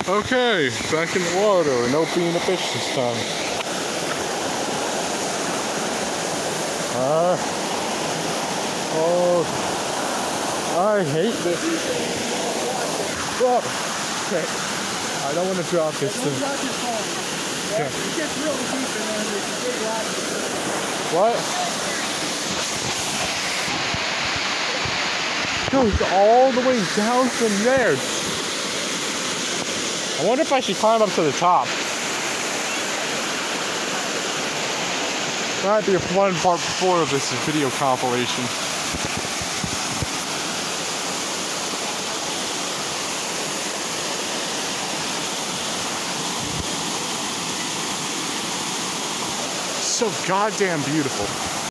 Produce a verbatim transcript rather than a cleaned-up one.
Okay, back in the water. No being a bitch this time. Uh, oh, I hate this. Whoa. Okay. I don't want to drop this thing. Okay. What? It goes all the way down from there. I wonder if I should climb up to the top. That might be a fun part four of this video compilation. So goddamn beautiful.